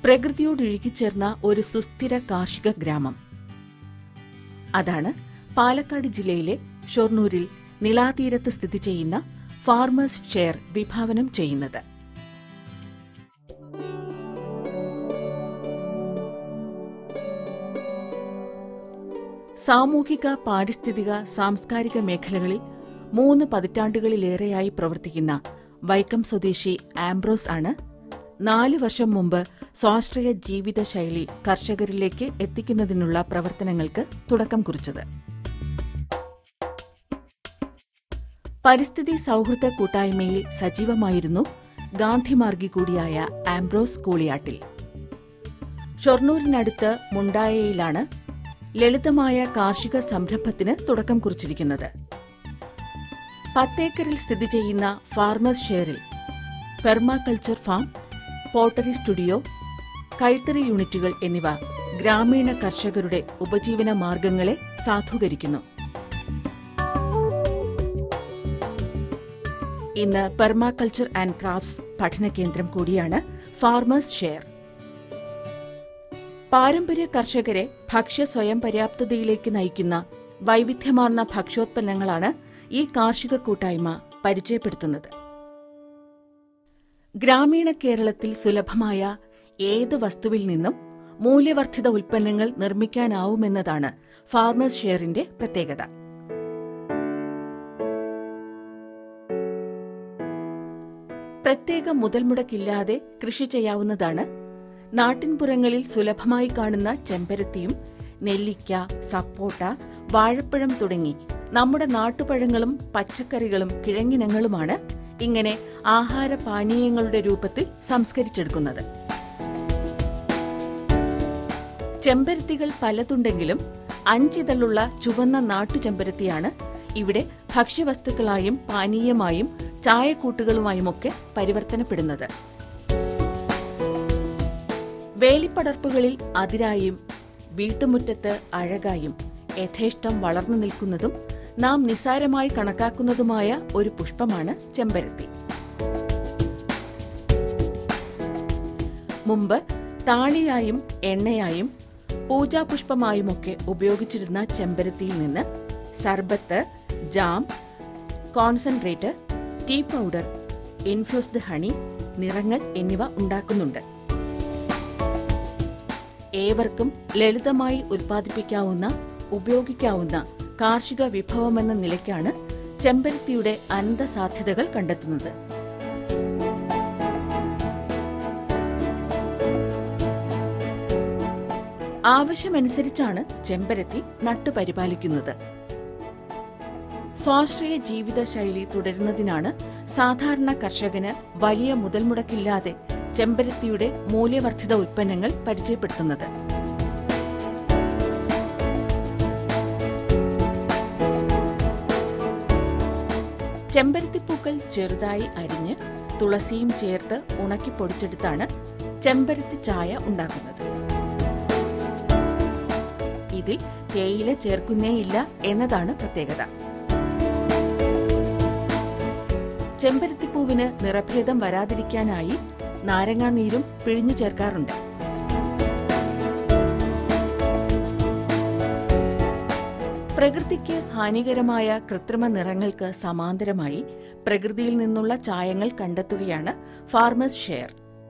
പ്രകൃതിയോടിഴുകിച്ചേർന്ന ഒരു സുസ്ഥിര കാർഷിക ഗ്രാമം. അതാണ് പാലക്കാട് ജില്ലയിലെ ഷൊർണൂരിൽ നിലാതീരത്ത് സ്ഥിതി ചെയ്യുന്ന ഫാർമേഴ്സ് ഷെയർ വിഭാവനം ചെയ്യുന്നത്. സാമൂഹിക, പാരിസ്ഥിതിക, സാംസ്കാരിക മേഖലകളിൽ 3 പതിറ്റാണ്ടുകളിലേറെയായി പ്രവർത്തിക്കുന്ന വൈക്കം സ്വദേശി ആംബ്രോസ് ആണ് 4 വർഷം മുമ്പ് സ്വാശ്രയ ജീവിതശൈലി കർഷകരിലേക്ക് എത്തിക്കുന്നതിനുള്ള പ്രവർത്തനങ്ങൾക്ക് തുടക്കം കുറിച്ചത്. പരിസ്ഥിതി സൌഹൃദ കൂട്ടായ്മയിൽ സജീവമായിരുന്നു ഗാന്ധിമാർഗി കൂടിയായ ആംബ്രോസ് കൂളിയാട്ടിൽ. ഷൊർണൂരിനടുത്ത് മുണ്ടായയിലാണ് ലളിതമായ കാർഷിക സംരംഭത്തിന് തുടക്കം കുറിച്ചിരിക്കുന്നത്. 10 ഏക്കറിൽ സ്ഥിതി ചെയ്യുന്ന ഫാർമേഴ്സ് ഷെയറിൽ പെർമാകൾച്ചർ ഫാം, പോട്ടറി സ്റ്റുഡിയോ, കൈത്തറി യൂണിറ്റുകൾ എന്നിവ ഗ്രാമീണ കർഷകരുടെ ഉപജീവന മാർഗങ്ങളെ സാധൂകരിക്കുന്നു. ഇന്ന് പെർമാകൾച്ചർ ആൻഡ് ക്രാഫ്റ്റ്സ് പഠന കേന്ദ്രം കൂടിയാണ് ഫാർമേഴ്സ് ഷെയർ. പാരമ്പര്യ കർഷകരെ ഭക്ഷ്യ സ്വയം പര്യാപ്തതയിലേക്ക് നയിക്കുന്ന വൈവിധ്യമാർന്ന ഭക്ഷ്യോത്പന്നങ്ങളാണ് ഈ കാർഷിക കൂട്ടായ്മ പരിചയപ്പെടുത്തുന്നത്. ഗ്രാമീണ കേരളത്തിൽ സുലഭമായ ഏത് വസ്തുവിൽ നിന്നും മൂല്യവർദ്ധിത ഉൽപ്പന്നങ്ങൾ നിർമ്മിക്കാനാവുമെന്നതാണ് ഫാർമേഴ്സ് ഷെയറിന്റെ പ്രത്യേകത. പ്രത്യേക മുതൽമുടക്കില്ലാതെ കൃഷി ചെയ്യാവുന്നതാണ്. നാട്ടിൻപുറങ്ങളിൽ സുലഭമായി കാണുന്ന ചെമ്പരത്തിയും നെല്ലിക്ക, സപ്പോട്ട, വാഴപ്പഴം തുടങ്ങി നമ്മുടെ നാട്ടുപഴങ്ങളും പച്ചക്കറികളും കിഴങ്ങിനങ്ങളുമാണ് ഇങ്ങനെ ആഹാരപാനീയങ്ങളുടെ രൂപത്തിൽ സംസ്കരിച്ചെടുക്കുന്നത്. ചെമ്പരത്തികൾ പലതുണ്ടെങ്കിലും 5 ഇതളുള്ള ചുവന്ന നാട്ടുചെമ്പരത്തിയാണ് ഇവിടെ ഭക്ഷ്യവസ്തുക്കളായും പാനീയമായും ചായക്കൂട്ടുകളുമായുമൊക്കെ പരിവർത്തനപ്പെടുന്നത്. വേലിപ്പടർപ്പുകളിൽ അതിരായും വീട്ടുമുറ്റത്ത് അഴകായും യഥേഷ്ടം വളർന്നു നിൽക്കുന്നതും നാം നിസ്സാരമായി കണക്കാക്കുന്നതുമായ ഒരു പുഷ്പമാണ് ചെമ്പരത്തി. മുമ്പ് താളിയായും എണ്ണയായും പൂജാപുഷ്പമായുമൊക്കെ ഉപയോഗിച്ചിരുന്ന ചെമ്പരത്തിയിൽ നിന്ന് സർബത്ത്, jam, concentrate, tea powder, infused honey, നിറങ്ങൾ എന്നിവ ഉണ്ടാക്കുന്നുണ്ട്. ഏവർക്കും ലളിതമായി ഉൽപ്പാദിപ്പിക്കാവുന്ന, ഉപയോഗിക്കാവുന്ന കാർഷിക വിഭവമെന്ന നിലയ്ക്കാണ് ചെമ്പരത്തിയുടെ അനന്ത സാധ്യതകൾ കണ്ടെത്തുന്നത്. ആവശ്യമനുസരിച്ചാണ് ചെമ്പരത്തി നട്ടുപരിപാലിക്കുന്നത്. സ്വാശ്രയ ജീവിതശൈലി തുടരുന്നതിനാണ് സാധാരണ കർഷകന് വലിയ മുതൽമുടക്കില്ലാതെ ചെമ്പരത്തിയുടെ മൂല്യവർദ്ധിത ഉൽപ്പന്നങ്ങൾ പരിചയപ്പെടുത്തുന്നത്. ചെമ്പരത്തിപ്പൂക്കൾ ചെറുതായി അരിഞ്ഞ് തുളസിയും ചേർത്ത് ഉണക്കി പൊടിച്ചെടുത്താണ് ചെമ്പരത്തി ചായ ഉണ്ടാക്കുന്നത്. ഇതിൽ തേയില ചേർക്കുന്നേയില്ല എന്നതാണ് പ്രത്യേകത. ചെമ്പരത്തിപ്പൂവിന് നിറഭേദം വരാതിരിക്കാനായി നാരങ്ങാനീരും പിഴിഞ്ഞു ചേർക്കാറുണ്ട്. പ്രകൃതിക്ക് ഹാനികരമായ കൃത്രിമ നിറങ്ങൾക്ക് സമാന്തരമായി പ്രകൃതിയിൽ നിന്നുള്ള ചായങ്ങൾ കണ്ടെത്തുകയാണ് ഫാർമേഴ്സ് ഷെയർ.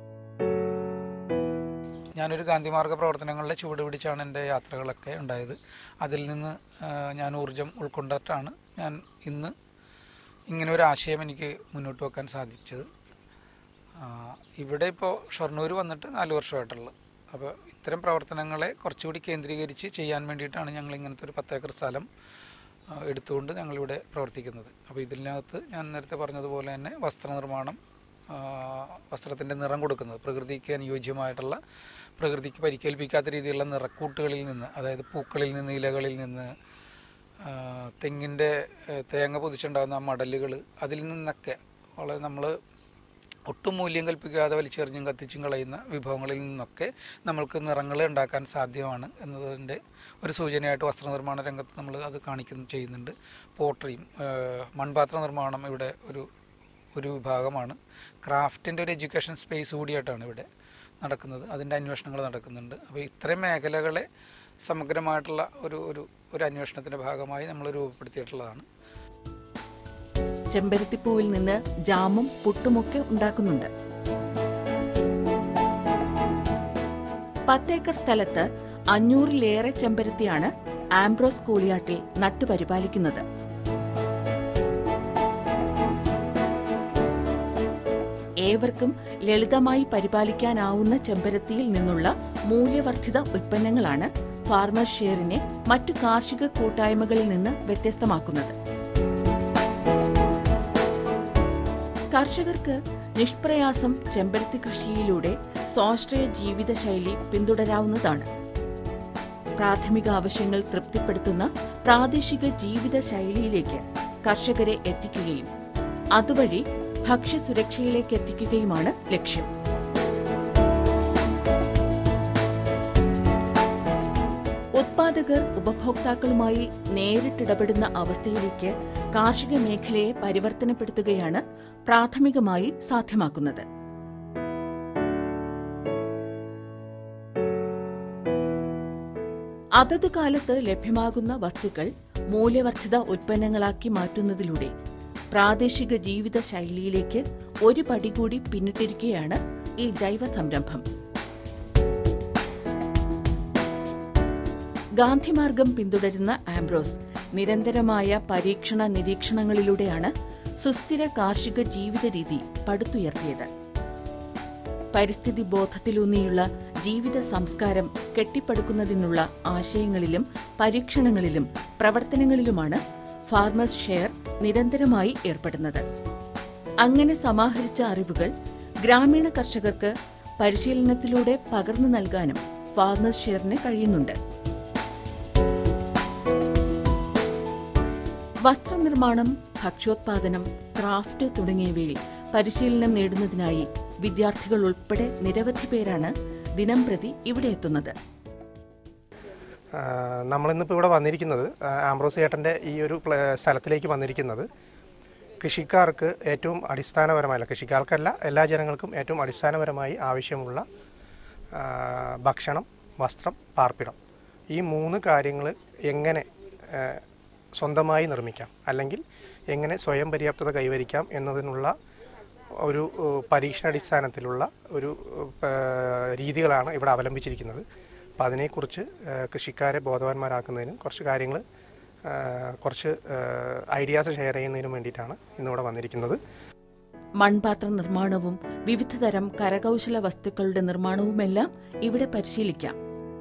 ഞാനൊരു ഗാന്ധിമാർഗ പ്രവർത്തനങ്ങളുടെ ചുവട് പിടിച്ചാണ് എൻ്റെ യാത്രകളൊക്കെ ഉണ്ടായത്. അതിൽ നിന്ന് ഞാൻ ഊർജം ഉൾക്കൊണ്ടിട്ടാണ് ഞാൻ ഇന്ന് ഇങ്ങനെ ഒരു ആശയം എനിക്ക് മുന്നോട്ട് വെക്കാൻ സാധിച്ചത്. ഇവിടെ ഇപ്പോൾ ഷൊർണൂർ വന്നിട്ട് 4 വർഷമായിട്ടുള്ളത്. അപ്പോൾ ഇത്തരം പ്രവർത്തനങ്ങളെ കുറച്ചുകൂടി കേന്ദ്രീകരിച്ച് ചെയ്യാൻ വേണ്ടിയിട്ടാണ് ഞങ്ങൾ ഇങ്ങനത്തെ ഒരു 10 ഏക്കർ സ്ഥലം എടുത്തുകൊണ്ട് ഞങ്ങളിവിടെ പ്രവർത്തിക്കുന്നത്. അപ്പോൾ ഇതിനകത്ത് ഞാൻ നേരത്തെ പറഞ്ഞതുപോലെ തന്നെ വസ്ത്രനിർമ്മാണം, വസ്ത്രത്തിൻ്റെ നിറം കൊടുക്കുന്നത് പ്രകൃതിക്ക് അനുയോജ്യമായിട്ടുള്ള, പ്രകൃതിക്ക് പരിക്കേൽപ്പിക്കാത്ത രീതിയിലുള്ള നിറക്കൂട്ടുകളിൽ നിന്ന്, അതായത് പൂക്കളിൽ നിന്ന്, ഇലകളിൽ നിന്ന്, തെങ്ങിൻ്റെ തേങ്ങ പൊതിച്ചുണ്ടാകുന്ന മടലുകൾ, അതിൽ നിന്നൊക്കെ വളരെ നമ്മൾ ഒട്ടും മൂല്യം കൽപ്പിക്കാതെ വലിച്ചെറിഞ്ഞും കത്തിച്ചും കളയുന്ന വിഭവങ്ങളിൽ നിന്നൊക്കെ നമ്മൾക്ക് നിറങ്ങൾ ഉണ്ടാക്കാൻ സാധ്യമാണ് എന്നതിൻ്റെ ഒരു സൂചനയായിട്ട് വസ്ത്രനിർമ്മാണ രംഗത്ത് നമ്മൾ അത് ചെയ്യുന്നുണ്ട്. പോട്ടറിയും മൺപാത്ര നിർമ്മാണം ഇവിടെ ഒരു വിഭാഗമാണ്. ക്രാഫ്റ്റിൻ്റെ ഒരു എഡ്യൂക്കേഷൻ സ്പേസ് കൂടിയായിട്ടാണ് ഇവിടെ നടക്കുന്നത്, അതിൻ്റെ അന്വേഷണങ്ങൾ നടക്കുന്നുണ്ട്. അപ്പോൾ ഇത്തരം മേഖലകളെ സമഗ്രമായിട്ടുള്ള ഒരു അന്വേഷണത്തിൻ്റെ ഭാഗമായി നമ്മൾ രൂപപ്പെടുത്തിയിട്ടുള്ളതാണ്. ചെമ്പരത്തിപ്പൂവിൽ നിന്ന് ജാമും പുട്ടുമൊക്കെ ഉണ്ടാക്കുന്നുണ്ട്. 10 ഏക്കർ സ്ഥലത്ത് 500-ലേറെ ചെമ്പരത്തിയാണ് ആംബ്രോസ് കൂളിയാട്ടിൽ നട്ടുപരിപാലിക്കുന്നത്. ഏവർക്കും ലളിതമായി പരിപാലിക്കാനാവുന്ന ചെമ്പരത്തിയിൽ നിന്നുള്ള മൂല്യവർദ്ധിത ഉൽപ്പന്നങ്ങളാണ് ഫാർമേഴ്സ് ഷെയറിനെ മറ്റു കാർഷിക കൂട്ടായ്മകളിൽ നിന്ന് വ്യത്യസ്തമാക്കുന്നത്. കർഷകർക്ക് നിഷ്പ്രയാസം ചെമ്പരത്തി കൃഷിയിലൂടെ സ്വാശ്രയ ജീവിതശൈലി പിന്തുടരാവുന്നതാണ്. പ്രാഥമിക ആവശ്യങ്ങൾ തൃപ്തിപ്പെടുത്തുന്ന പ്രാദേശിക ജീവിതശൈലിയിലേക്ക് കർഷകരെ എത്തിക്കുകയും അതുവഴി ഭക്ഷ്യസുരക്ഷയിലേക്ക് എത്തിക്കുകയുമാണ് ലക്ഷ്യം. ഉത്പാദകർ ഉപഭോക്താക്കളുമായി നേരിട്ടിടപെടുന്ന അവസ്ഥയിലേക്ക് കാർഷിക മേഖലയെ പരിവർത്തനപ്പെടുത്തുകയാണ് പ്രാഥമികമായി സാധ്യമാക്കുന്നത്. അതതു കാലത്ത് ലഭ്യമാകുന്ന വസ്തുക്കൾ മൂല്യവർദ്ധിത ഉൽപ്പന്നങ്ങളാക്കി മാറ്റുന്നതിലൂടെ പ്രാദേശിക ജീവിത ശൈലിയിലേക്ക് ഒരു പടി കൂടി പിന്നിട്ടിരിക്കുകയാണ് ഈ ജൈവ സംരംഭം. ഗാന്ധിമാർഗം പിന്തുടരുന്ന ആംബ്രോസ് നിരന്തരമായ പരീക്ഷണ നിരീക്ഷണങ്ങളിലൂടെയാണ് സുസ്ഥിര കാർഷിക ജീവിത രീതി പടുത്തുയർത്തിയത്. പരിസ്ഥിതി ബോധത്തിലൂന്നിയുള്ള ജീവിത സംസ്കാരം കെട്ടിപ്പടുക്കുന്നതിനുള്ള ആശയങ്ങളിലും പരീക്ഷണങ്ങളിലും പ്രവർത്തനങ്ങളിലുമാണ് ഫാർമേഴ്സ് ഷെയർ നിരന്തരമായി ഏർപ്പെടുന്നത്. അങ്ങനെ സമാഹരിച്ച അറിവുകൾ ഗ്രാമീണ കർഷകർക്ക് പരിശീലനത്തിലൂടെ പകർന്നു നൽകാനും ഫാർമേഴ്സ് ഷെയറിന് കഴിയുന്നുണ്ട്. വസ്ത്രനിർമ്മാണം, ഭക്ഷ്യോത്പാദനം, ക്രാഫ്റ്റ് തുടങ്ങിയവയിൽ പരിശീലനം നേടുന്നതിനായി വിദ്യാർത്ഥികൾ ഉൾപ്പെടെ നിരവധി പേരാണ് ദിനംപ്രതി ഇവിടെ എത്തുന്നത്. നമ്മളിന്നിപ്പോൾ ഇവിടെ വന്നിരിക്കുന്നത്, ആംബ്രോസ് ചേട്ടൻ്റെ ഈ ഒരു സ്ഥലത്തിലേക്ക് വന്നിരിക്കുന്നത് കൃഷിക്കാർക്ക് ഏറ്റവും അടിസ്ഥാനപരമായ, കൃഷിക്കാർക്കല്ല എല്ലാ ജനങ്ങൾക്കും ഏറ്റവും അടിസ്ഥാനപരമായി ആവശ്യമുള്ള ഭക്ഷണം, വസ്ത്രം, പാർപ്പിടം, ഈ 3 കാര്യങ്ങൾ എങ്ങനെ സ്വന്തമായി നിർമ്മിക്കാം അല്ലെങ്കിൽ എങ്ങനെ സ്വയം പര്യാപ്തത കൈവരിക്കാം എന്നതിനുള്ള ഒരു പരീക്ഷണാടിസ്ഥാനത്തിലുള്ള ഒരു രീതികളാണ് ഇവിടെ അവലംബിച്ചിരിക്കുന്നത്. അപ്പോൾ അതിനെക്കുറിച്ച് കൃഷിക്കാരെ ബോധവാന്മാരാക്കുന്നതിനും കുറച്ച് കാര്യങ്ങൾ, കുറച്ച് ഐഡിയാസ് ഷെയർ ചെയ്യുന്നതിനും വേണ്ടിയിട്ടാണ് ഇന്നിവിടെ വന്നിരിക്കുന്നത്. മൺപാത്ര നിർമ്മാണവും വിവിധതരം കരകൗശല വസ്തുക്കളുടെ നിർമ്മാണവുമെല്ലാം ഇവിടെ പരിശീലിക്കാം.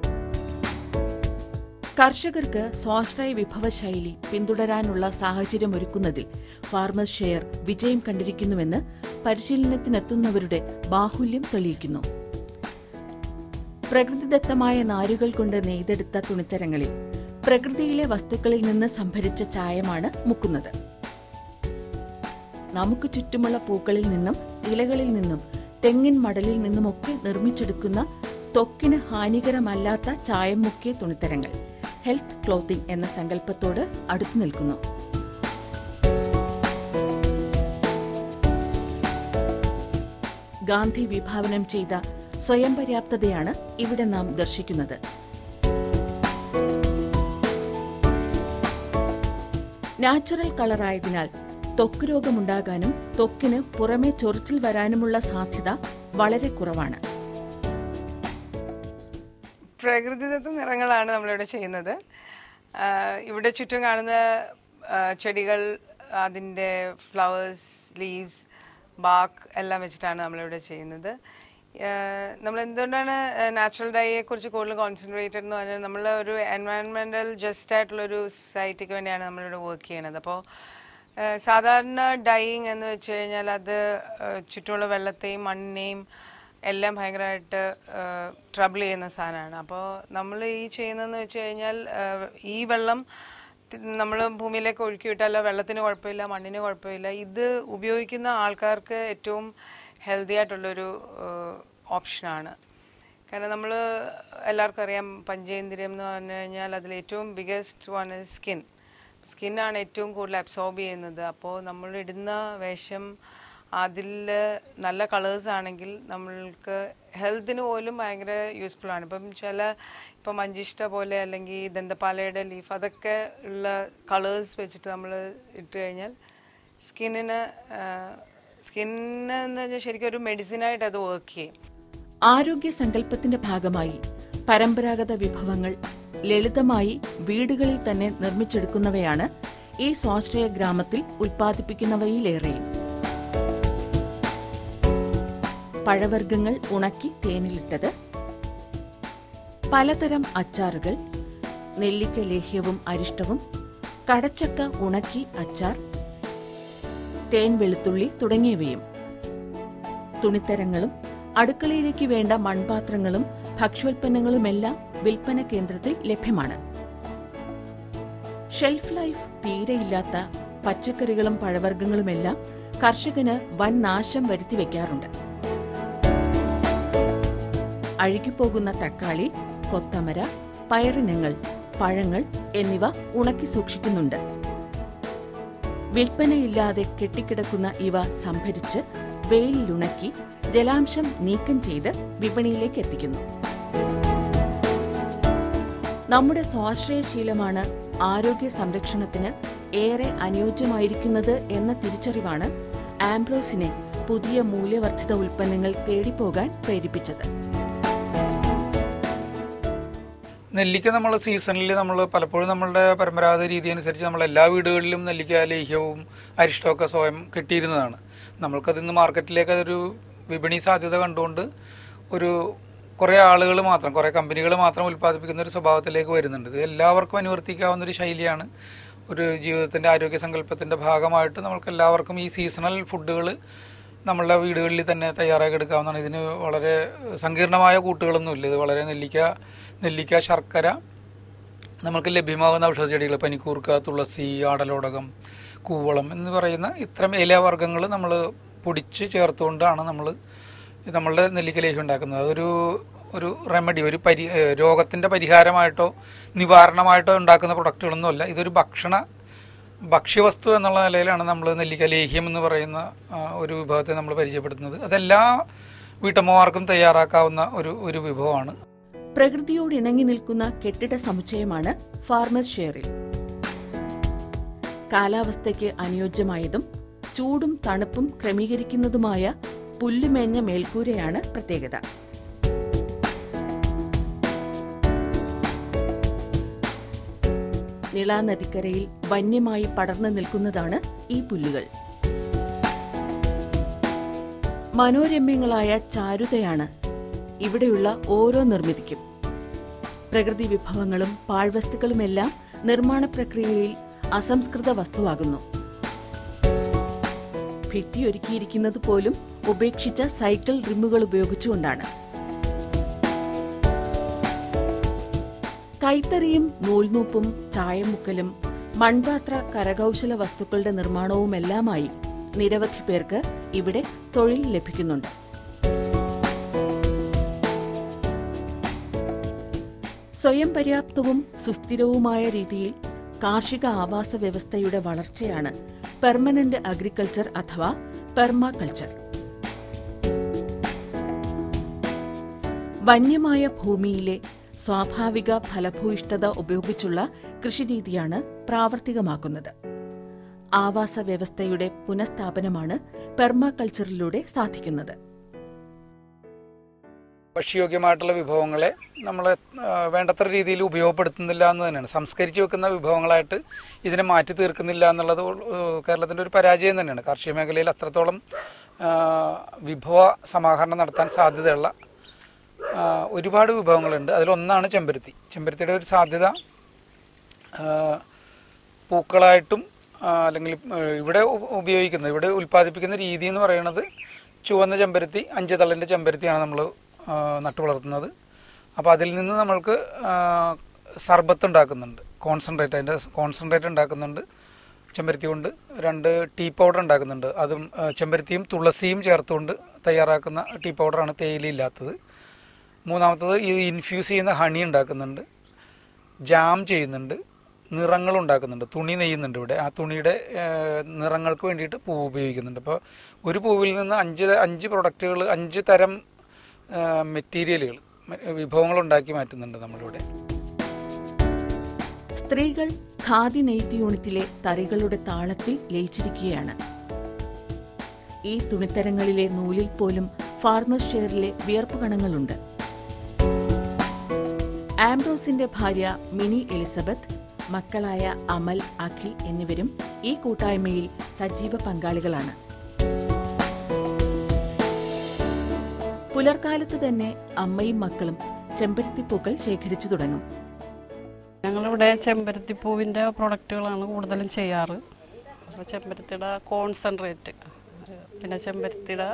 കർഷകർക്ക് സ്വാശ്രയ വിഭവശൈലി പിന്തുടരാനുള്ള സാഹചര്യമൊരുക്കുന്നതിൽ ഫാർമേഴ്സ് ഷെയർ വിജയം കണ്ടിരിക്കുന്നുവെന്ന് പരിശീലനത്തിനെത്തുന്നവരുടെ ബാഹുല്യം തെളിയിക്കുന്നു. പ്രകൃതിദത്തമായ നാരുകൾ കൊണ്ട് നെയ്തെടുത്ത തുണിത്തരങ്ങളിൽ പ്രകൃതിയിലെ വസ്തുക്കളിൽ നിന്ന് സംഭരിച്ച ചായമാണ് മുക്കുന്നത്. നമുക്ക് ചുറ്റുമുള്ള പൂക്കളിൽ നിന്നും ഇലകളിൽ നിന്നും തെങ്ങിൻ മടലിൽ നിന്നുമൊക്കെ നിർമ്മിച്ചെടുക്കുന്ന ത്വക്കിന് ഹാനികരമല്ലാത്ത ചായം മുക്കിയ തുണിത്തരങ്ങൾ ഹെൽത്ത് ക്ലോത്തിംഗ് എന്ന സങ്കല്പത്തോട് അടുത്തു നിൽക്കുന്നു. ഗാന്ധി വിഭാവനം ചെയ്ത സ്വയം പര്യാപ്തതയാണ് ഇവിടെ നാം ദർശിക്കുന്നത്. നാച്ചുറൽ കളറായതിനാൽ ത്വക്ക് രോഗമുണ്ടാകാനും ത്വക്കിന് പുറമെ ചൊറിച്ചിൽ വരാനുമുള്ള സാധ്യത വളരെ കുറവാണ്. പ്രകൃതിദത്ത നിറങ്ങളാണ് നമ്മളിവിടെ ചെയ്യുന്നത്. ഇവിടെ ചുറ്റും കാണുന്ന ചെടികൾ, അതിൻ്റെ ഫ്ലവേഴ്സ്, ലീവ്സ്, ബാക്ക് എല്ലാം വെച്ചിട്ടാണ് നമ്മളിവിടെ ചെയ്യുന്നത്. നമ്മൾ എന്തുകൊണ്ടാണ് നാച്ചുറൽ ഡൈയെക്കുറിച്ച് കൂടുതൽ കോൺസെൻട്രേറ്റഡ് എന്ന് പറഞ്ഞാൽ, നമ്മൾ ഒരു എൻവയൺമെൻറ്റൽ ജസ്റ്റ് ആയിട്ടുള്ളൊരു സൊസൈറ്റിക്ക് വേണ്ടിയാണ് നമ്മളിവിടെ വർക്ക് ചെയ്യണത്. അപ്പോൾ സാധാരണ ഡൈയിങ് എന്ന് വെച്ച് കഴിഞ്ഞാൽ അത് ചുറ്റുമുള്ള വെള്ളത്തെയും മണ്ണിനെയും എല്ലാം ഭയങ്കരമായിട്ട് ട്രബിൾ ചെയ്യുന്ന സാധനമാണ്. അപ്പോൾ നമ്മൾ ഈ ചെയ്യുന്നതെന്ന് വെച്ച് കഴിഞ്ഞാൽ, ഈ വെള്ളം നമ്മൾ ഭൂമിയിലേക്ക് ഒഴുക്കി വിട്ടാലോ വെള്ളത്തിന് കുഴപ്പമില്ല, മണ്ണിന് കുഴപ്പമില്ല. ഇത് ഉപയോഗിക്കുന്ന ആൾക്കാർക്ക് ഏറ്റവും ഹെൽത്തി ആയിട്ടുള്ളൊരു ഓപ്ഷനാണ്. കാരണം നമ്മൾ എല്ലാവർക്കും അറിയാം, പഞ്ചേന്ദ്രിയം എന്ന് പറഞ്ഞു കഴിഞ്ഞാൽ അതിലേറ്റവും ബിഗസ്റ്റ് വൺ ഇസ് സ്കിന്നാണ് ഏറ്റവും കൂടുതൽ അബ്സോർബ് ചെയ്യുന്നത്. അപ്പോൾ നമ്മൾ ഇടുന്ന വേഷം അതിൽ നല്ല കളേഴ്സ് ആണെങ്കിൽ നമ്മൾക്ക് ഹെൽത്തിന് പോലും ഭയങ്കര യൂസ്ഫുൾ ആണ്. ഇപ്പം മഞ്ചിഷ്ട പോലെ അല്ലെങ്കിൽ ദന്തപാലയുടെ ലീഫ് അതൊക്കെ ഉള്ള കളേഴ്സ് വെച്ചിട്ട് നമ്മൾ ഇട്ട് കഴിഞ്ഞാൽ സ്കിന്നിന് എന്ന് പറഞ്ഞാൽ ശരിക്കും ഒരു മെഡിസിനായിട്ട് അത് വർക്ക് ചെയ്യും. ആരോഗ്യ സങ്കല്പത്തിന്റെ ഭാഗമായി പരമ്പരാഗത വിഭവങ്ങൾ ലളിതമായി വീടുകളിൽ തന്നെ നിർമ്മിച്ചെടുക്കുന്നവയാണ് ഈ സ്വാശ്രയ ഗ്രാമത്തിൽ ഉൽപ്പാദിപ്പിക്കുന്നവയിലേറെയും. പഴവർഗ്ഗങ്ങൾ ഉണക്കി തേനിലിട്ടത്, പലതരം അച്ചാറുകൾ, നെല്ലിക്ക ലേഹ്യവും അരിഷ്ടവും, കടച്ചക്ക ഉണക്കി അച്ചാർ, തേൻ വെളുത്തുള്ളി തുടങ്ങിയവയും. തുണിത്തരങ്ങളും അടുക്കളയിലേക്ക് വേണ്ട മൺപാത്രങ്ങളും ഭക്ഷ്യോൽപ്പന്നങ്ങളുമെല്ലാം വിൽപ്പന കേന്ദ്രത്തിൽ ലഭ്യമാണ്. ഷെൽഫ് ലൈഫ് തീരെയില്ലാത്ത പച്ചക്കറികളും പഴവർഗ്ഗങ്ങളുമെല്ലാം കർഷകന് വൻ നാശം വരുത്തിവെക്കാറുണ്ട്. അഴുകിപ്പോകുന്ന തക്കാളി, കൊത്തമര, പയറിനങ്ങൾ, പഴങ്ങൾ എന്നിവ ഉണക്കി സൂക്ഷിക്കുന്നുണ്ട്. വിൽപ്പനയില്ലാതെ കെട്ടിക്കിടക്കുന്ന ഇവ സംഭരിച്ച് വെയിലുണക്കി ജലാംശം നീക്കം ചെയ്ത് വിപണിയിലേക്ക് എത്തിക്കുന്നു. നമ്മുടെ സ്വാശ്രയശീലമാണ് ആരോഗ്യ സംരക്ഷണത്തിന് ഏറെ അനുയോജ്യമായിരിക്കുന്നത് എന്ന തിരിച്ചറിവാണ് ആംബ്രോസിനെ പുതിയ മൂല്യവർദ്ധിത ഉൽപ്പന്നങ്ങൾ തേടിപ്പോകാൻ പ്രേരിപ്പിച്ചത്. നെല്ലിക്ക നമ്മൾ സീസണിൽ നമ്മൾ പലപ്പോഴും നമ്മളുടെ പരമ്പരാഗത രീതി അനുസരിച്ച് നമ്മൾ എല്ലാ വീടുകളിലും നെല്ലിക്ക ലേഹ്യവും അരിഷ്ടമൊക്കെ സ്വയം കിട്ടിയിരുന്നതാണ്. നമ്മൾക്കതിന്ന് മാർക്കറ്റിലേക്ക് അതൊരു വിപണി സാധ്യത കണ്ടുകൊണ്ട് കുറേ ആളുകൾ മാത്രം, കുറേ കമ്പനികൾ മാത്രം ഉൽപ്പാദിപ്പിക്കുന്ന ഒരു സ്വഭാവത്തിലേക്ക് വരുന്നുണ്ട്. ഇത് എല്ലാവർക്കും അനുവർത്തിക്കാവുന്ന ഒരു ശൈലിയാണ്. ഒരു ജീവിതത്തിൻ്റെ ആരോഗ്യ സങ്കല്പത്തിൻ്റെ ഭാഗമായിട്ട് നമ്മൾക്ക് എല്ലാവർക്കും ഈ സീസണൽ ഫുഡുകൾ നമ്മളുടെ വീടുകളിൽ തന്നെ തയ്യാറാക്കി എടുക്കാവുന്നതാണ്. ഇതിന് വളരെ സങ്കീർണമായ കൂട്ടുകളൊന്നുമില്ല. ഇത് വളരെ നെല്ലിക്ക, ശർക്കര, നമുക്ക് ലഭ്യമാകുന്ന ഔഷധച്ചെടികൾ, പനിക്കൂർക്ക, തുളസി, ആടലോടകം, കൂവളം എന്ന് പറയുന്ന ഇത്തരം ഇലവർഗ്ഗങ്ങൾ നമ്മൾ പൊടിച്ച് ചേർത്തുകൊണ്ടാണ് നമ്മളുടെ നെല്ലിക്ക ലേഹ്യം ഉണ്ടാക്കുന്നത്. ഒരു റെമഡി, രോഗത്തിൻ്റെ പരിഹാരമായിട്ടോ നിവാരണമായിട്ടോ ഉണ്ടാക്കുന്ന പ്രൊഡക്റ്റുകളൊന്നുമല്ല. ഇതൊരു ഭക്ഷ്യവസ്തു എന്നുള്ള നിലയിലാണ് നമ്മൾ നെല്ലിക്ക ലേഹ്യം എന്ന് പറയുന്ന ഒരു വിഭവത്തെ നമ്മൾ പരിചയപ്പെടുത്തുന്നത്. അതെല്ലാ വീട്ടമ്മമാർക്കും തയ്യാറാക്കാവുന്ന ഒരു വിഭവമാണ്. പ്രകൃതിയോട് ഇണങ്ങി നിൽക്കുന്ന കെട്ടിട സമുച്ചയമാണ് ഫാർമേഴ്സ് ഷെയറിൽ. കാലാവസ്ഥയ്ക്ക് അനുയോജ്യമായതും ചൂടും തണുപ്പും ക്രമീകരിക്കുന്നതുമായ പുല്ലുമേഞ്ഞ മേൽക്കൂരയാണ് പ്രത്യേകത. നിളാ നദിക്കരയിൽ വന്യമായി പടർന്നു നിൽക്കുന്നതാണ് ഈ പുല്ലുകൾ. മനോരമ്യങ്ങളായ ചാരുതയാണ് ഇവിടെയുള്ള ഓരോ നിർമ്മിതിക്കും. പ്രകൃതി വിഭവങ്ങളും പാഴ്വസ്തുക്കളുമെല്ലാം നിർമ്മാണ പ്രക്രിയയിൽ അസംസ്കൃത വസ്തുവാകുന്നു. ഭിത്തിയൊരുക്കിയിരിക്കുന്നത് പോലും ഉപേക്ഷിച്ച സൈക്കിൾ റിമ്മുകൾ ഉപയോഗിച്ചുകൊണ്ടാണ്. കൈത്തറിയും നൂൽനൂപ്പും ചായമുക്കലും മൺപാത്ര കരകൗശല വസ്തുക്കളുടെ നിർമ്മാണവുമെല്ലാമായി നിരവധി പേർക്ക് ഇവിടെ തൊഴിൽ ലഭിക്കുന്നുണ്ട്. സ്വയം പര്യാപ്തവും സുസ്ഥിരവുമായ രീതിയിൽ കാർഷിക ആവാസ വ്യവസ്ഥയുടെ വളർച്ചയാണ് പെർമനന്റ് അഗ്രികൾച്ചർ അഥവാ പെർമാകൾച്ചർ. വന്യമായ ഭൂമിയിലെ സ്വാഭാവിക ഫലഭൂയിഷ്ഠത ഉപയോഗിച്ചുള്ള കൃഷിരീതിയാണ് പ്രാവർത്തികമാക്കുന്നത്. ആവാസ വ്യവസ്ഥയുടെ പുനഃസ്ഥാപനമാണ് പെർമാകൾച്ചറിലൂടെ സാധിക്കുന്നത്. ഭക്ഷ്യയോഗ്യമായിട്ടുള്ള വിഭവങ്ങളെ നമ്മൾ വേണ്ടത്ര രീതിയിൽ ഉപയോഗപ്പെടുത്തുന്നില്ല എന്ന് തന്നെയാണ്. സംസ്കരിച്ച് വെക്കുന്ന വിഭവങ്ങളായിട്ട് ഇതിനെ മാറ്റി തീർക്കുന്നില്ല എന്നുള്ളത് കേരളത്തിൻ്റെ ഒരു പരാജയം തന്നെയാണ്. കാർഷിക മേഖലയിൽ അത്രത്തോളം വിഭവ സമാഹരണം നടത്താൻ സാധ്യതയുള്ള ഒരുപാട് വിഭവങ്ങളുണ്ട്. അതിലൊന്നാണ് ചെമ്പരത്തി. ചെമ്പരത്തിയുടെ ഒരു സാധ്യത പൂക്കളായിട്ടും അല്ലെങ്കിൽ ഇവിടെ ഉൽപ്പാദിപ്പിക്കുന്ന രീതി എന്ന് പറയുന്നത് ചുവന്ന ചെമ്പരത്തി, 5 തള്ളിൻ്റെ ചെമ്പരത്തിയാണ് നമ്മൾ നട്ടുവളർത്തുന്നത്. അപ്പോൾ അതിൽ നിന്ന് നമ്മൾക്ക് സർബത്ത് ഉണ്ടാക്കുന്നുണ്ട്, കോൺസെൻട്രേറ്റ് ഉണ്ടാക്കുന്നുണ്ട്. ചെമ്പരത്തി കൊണ്ട് 2 ടീ പൗഡർ ഉണ്ടാക്കുന്നുണ്ട്. അതും ചെമ്പരത്തിയും തുളസിയും ചേർത്തുകൊണ്ട് തയ്യാറാക്കുന്ന ടീ പൗഡറാണ് തേയിലയില്ലാത്തത്. മൂന്നാമത്തത് ഈ ഇൻഫ്യൂസ് ചെയ്യുന്ന ഹണി ഉണ്ടാക്കുന്നുണ്ട്, ജാം ചെയ്യുന്നുണ്ട്, നിറങ്ങൾ ഉണ്ടാക്കുന്നുണ്ട്, തുണി നെയ്യുന്നുണ്ട് ഇവിടെ. ആ തുണിയുടെ നിറങ്ങൾക്ക് വേണ്ടിയിട്ട് പൂവ് ഉപയോഗിക്കുന്നുണ്ട്. അപ്പോൾ ഒരു പൂവിൽ നിന്ന് 5 പ്രൊഡക്റ്റുകൾ, 5 തരം മെറ്റീരിയലുകൾ, വിഭവങ്ങൾ ഉണ്ടാക്കി മാറ്റുന്നുണ്ട് നമ്മളിവിടെ. സ്ത്രീകൾ ഖാദി നെയ്ത്ത് യൂണിറ്റിലെ തറികളുടെ താളത്തിൽ ലയിച്ചിരിക്കുകയാണ്. ഈ തുണിത്തരങ്ങളിലെ നൂലിൽ പോലും ഫാർമേഴ്സ് ഷെയറിലെ വിയർപ്പ് കണങ്ങളുണ്ട്. ആംബ്രോസിന്റെ ഭാര്യ മിനി എലിസബത്ത്, മക്കളായ അമൽ, അഖിൽ എന്നിവരും ഈ കൂട്ടായ്മയിൽ സജീവ പങ്കാളികളാണ്. പുലർക്കാലത്ത് തന്നെ അമ്മയും മക്കളും ചെമ്പരത്തിപ്പൂക്കൾ ശേഖരിച്ചു തുടങ്ങും. ഞങ്ങളിവിടെ ചെമ്പരത്തിപ്പൂവിൻ്റെ പ്രൊഡക്റ്റുകളാണ് കൂടുതലും ചെയ്യാറ്. അപ്പോൾ ചെമ്പരത്തിയുടെ കോൺസെൻട്രേറ്റ്, പിന്നെ ചെമ്പരത്തിയുടെ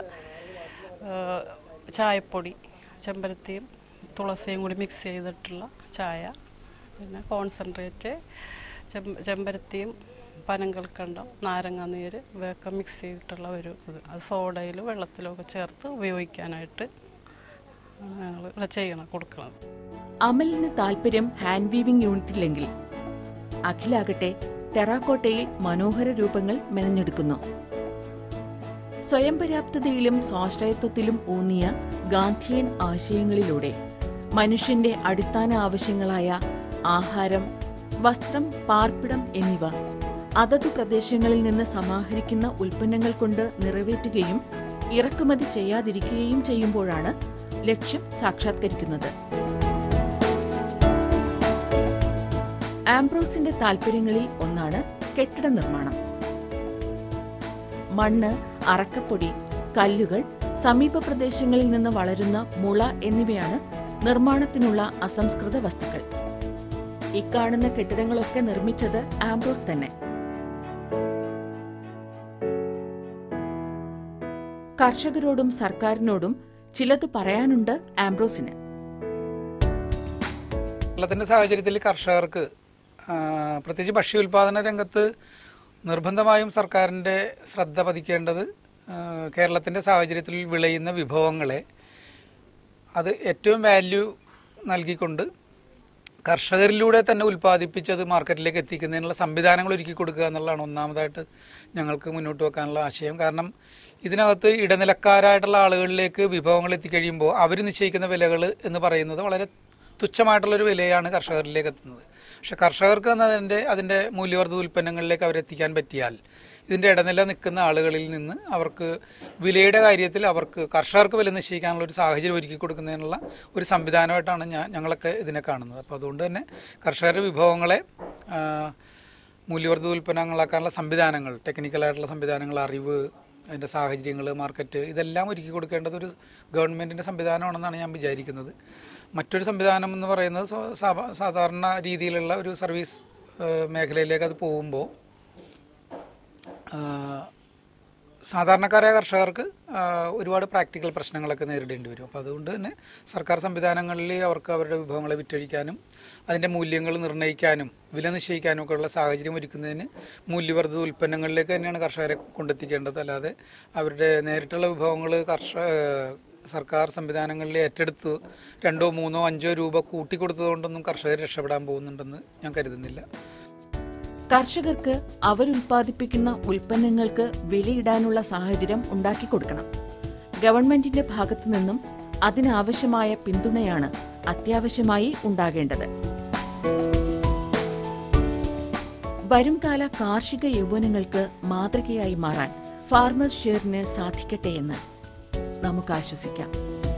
ചായപ്പൊടി, ചെമ്പരത്തിയും തുളസിയും കൂടി മിക്സ് ചെയ്തിട്ടുള്ള ചായ, പിന്നെ കോൺസെൻട്രേറ്റ്, ചെമ്പരത്തിയും പനങ്കൽക്കണ്ടം, നാരങ്ങ നീര് ഇവയൊക്കെ മിക്സ് ചെയ്തിട്ടുള്ള ഒരു ഇത്. അത് സോഡയിലും വെള്ളത്തിലും ഒക്കെ ചേർത്ത് ഉപയോഗിക്കാനായിട്ട് ഞങ്ങൾ കൊടുക്കണം. അമലിന് താല്പര്യം ഹാൻഡ് വീവിംഗ് യൂണിറ്റിലെങ്കിൽ അഖിലാകട്ടെ ടെറാക്കോട്ടയിൽ മനോഹര രൂപങ്ങൾ മെനഞ്ഞെടുക്കുന്നു. സ്വയം പര്യാപ്തതയിലും സ്വാശ്രയത്വത്തിലും ഊന്നിയ ഗാന്ധിയൻ ആശയങ്ങളിലൂടെ മനുഷ്യന്റെ അടിസ്ഥാന ആവശ്യങ്ങളായ ആഹാരം, വസ്ത്രം, പാർപ്പിടം എന്നിവ അതതു പ്രദേശങ്ങളിൽ നിന്ന് സമാഹരിക്കുന്ന ഉൽപ്പന്നങ്ങൾ കൊണ്ട് നിറവേറ്റുകയും ഇറക്കുമതി ചെയ്യാതിരിക്കുകയും ചെയ്യുമ്പോഴാണ് ലക്ഷ്യം സാക്ഷാത്കരിക്കുന്നത്. ആംബ്രോസിന്റെ താൽപര്യങ്ങളിൽ ഒന്നാണ് കെട്ടിട നിർമ്മാണം. മണ്ണ്, അറക്കപ്പൊടി, കല്ലുകൾ, സമീപ പ്രദേശങ്ങളിൽ നിന്ന് വളരുന്ന മുള എന്നിവയാണ് നിർമ്മാണത്തിനുള്ള അസംസ്കൃത വസ്തുക്കൾ. ഇക്കാണുന്ന കെട്ടിടങ്ങളൊക്കെ നിർമ്മിച്ചത് ആംബ്രോസ് തന്നെ. കർഷകരോടും സർക്കാരിനോടും ചിലത് പറയാനുണ്ട് ആംബ്രോസിന്. കേരളത്തിന്റെ സാഹചര്യത്തിൽ കർഷകർക്ക്, പ്രത്യേകിച്ച് ഭക്ഷ്യോൽപാദന രംഗത്ത് നിർബന്ധമായും സർക്കാരിൻ്റെ ശ്രദ്ധ പതിക്കേണ്ടത് കേരളത്തിൻ്റെ സാഹചര്യത്തിൽ വിളയുന്ന വിഭവങ്ങളെ അത് ഏറ്റവും വാല്യൂ നൽകിക്കൊണ്ട് കർഷകരിലൂടെ തന്നെ ഉൽപ്പാദിപ്പിച്ചത് മാർക്കറ്റിലേക്ക് എത്തിക്കുന്നതിനുള്ള സംവിധാനങ്ങൾ ഒരുക്കി കൊടുക്കുക എന്നുള്ളതാണ് ഒന്നാമതായിട്ട് ഞങ്ങൾക്ക് മുന്നോട്ട് വെക്കാനുള്ള ആശയം. കാരണം ഇതിനകത്ത് ഇടനിലക്കാരായിട്ടുള്ള ആളുകളിലേക്ക് വിഭവങ്ങൾ എത്തിക്കഴിയുമ്പോൾ അവർ നിശ്ചയിക്കുന്ന വിലകൾ എന്ന് പറയുന്നത് വളരെ തുച്ഛമായിട്ടുള്ളൊരു വിലയാണ് കർഷകരിലേക്ക് എത്തുന്നത്. പക്ഷെ കർഷകർക്ക് അതിൻ്റെ മൂല്യവർദ്ധിത ഉൽപ്പന്നങ്ങളിലേക്ക് അവരെത്തിക്കാൻ പറ്റിയാൽ ഇതിൻ്റെ ഇടനില നിൽക്കുന്ന ആളുകളിൽ നിന്ന് അവർക്ക് വിലയുടെ കാര്യത്തിൽ അവർക്ക് കർഷകർക്ക് വില നിശ്ചയിക്കാനുള്ള ഒരു സാഹചര്യം ഒരുക്കി കൊടുക്കുന്നതിനുള്ള ഒരു സംവിധാനമായിട്ടാണ് ഞങ്ങളൊക്കെ ഇതിനെ കാണുന്നത്. അപ്പോൾ അതുകൊണ്ട് തന്നെ കർഷകരുടെ വിഭവങ്ങളെ മൂല്യവർദ്ധിത ഉൽപ്പന്നങ്ങളാക്കാനുള്ള സംവിധാനങ്ങൾ, ടെക്നിക്കലായിട്ടുള്ള സംവിധാനങ്ങൾ, അറിവ്, അതിൻ്റെ സാഹചര്യങ്ങൾ, മാർക്കറ്റ്, ഇതെല്ലാം ഒരുക്കി കൊടുക്കേണ്ടത് ഒരു ഗവൺമെൻറ്റിൻ്റെ സംവിധാനമാണെന്നാണ് ഞാൻ വിചാരിക്കുന്നത്. മറ്റൊരു സംവിധാനം എന്ന് പറയുന്നത് സാധാരണ രീതിയിലുള്ള ഒരു സർവീസ് മേഖലയിലേക്ക് അത് പോകുമ്പോൾ സാധാരണക്കാരായ കർഷകർക്ക് ഒരുപാട് പ്രാക്ടിക്കൽ പ്രശ്നങ്ങളൊക്കെ നേരിടേണ്ടി വരും. അപ്പോൾ അതുകൊണ്ട് തന്നെ സർക്കാർ സംവിധാനങ്ങളിൽ അവർക്ക് അവരുടെ വിഭവങ്ങളെ വിറ്റഴിക്കാനും അതിൻ്റെ മൂല്യങ്ങൾ നിർണ്ണയിക്കാനും വില നിശ്ചയിക്കാനും ഒക്കെ ഉള്ള സാഹചര്യം ഒരുക്കുന്നതിന് മൂല്യവർദ്ധിത ഉൽപ്പന്നങ്ങളിലേക്ക് തന്നെയാണ് കർഷകരെ കൊണ്ടെത്തിക്കേണ്ടത്. അല്ലാതെ അവരുടെ നേരിട്ടുള്ള വിഭവങ്ങൾ സർക്കാർ സംവിധാനങ്ങളിൽ ഏറ്റെടുത്ത് 2, 3, 5 രൂപ കൂട്ടിക്കൊടുത്തതുകൊണ്ടൊന്നും കർഷകർ രക്ഷപ്പെടാൻ പോകുന്നുണ്ടെന്ന് ഞാൻ കരുതുന്നില്ല. കർഷകർക്ക് അവരുൽപ്പാദിപ്പിക്കുന്ന ഉൽപ്പന്നങ്ങൾക്ക് വിലയിടാനുള്ള സാഹചര്യം ഉണ്ടാക്കിക്കൊടുക്കണം. ഗവൺമെന്റിന്റെ ഭാഗത്തുനിന്നും അതിനാവശ്യമായ പിന്തുണയാണ് അത്യാവശ്യമായി ഉണ്ടാകേണ്ടത്. വരുംകാല കാർഷിക യൗവനങ്ങൾക്ക് മാതൃകയായി മാറാൻ ഫാർമേഴ്സ് ഷെയറിന് സാധിക്കട്ടെ എന്ന് നമുക്ക് ആശ്വസിക്കാം.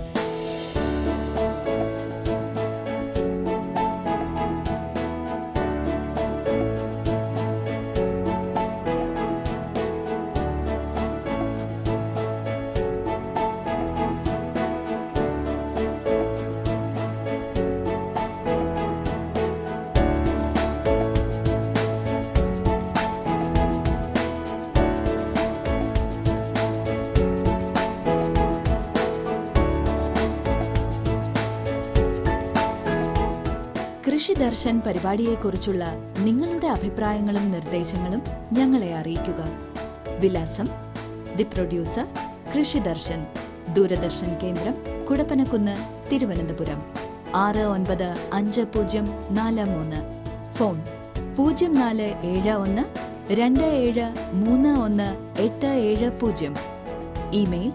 കൃഷി ദർശൻ പരിപാടിയെക്കുറിച്ചുള്ള നിങ്ങളുടെ അഭിപ്രായങ്ങളും നിർദ്ദേശങ്ങളും ഞങ്ങളെ അറിയിക്കുക. വിലാസം: ദി പ്രൊഡ്യൂസർ, കൃഷി ദർശൻ, ദൂരദർശൻ കേന്ദ്രം, Kudappanakunnu, Thiruvananthapuram 695043. Phone 0471273187. Email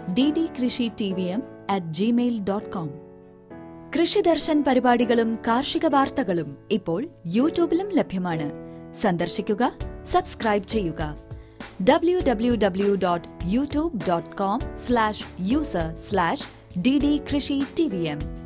ddkrishitvom@gmail.com. കൃഷി ദർശൻ പരിപാടികളും കാർഷിക വാർത്തകളും ഇപ്പോൾ യൂട്യൂബിലും ലഭ്യമാണ്. സന്ദർശിക്കുക, സബ്സ്ക്രൈബ് ചെയ്യുക. www.youtube.com/user/ddkrishitvom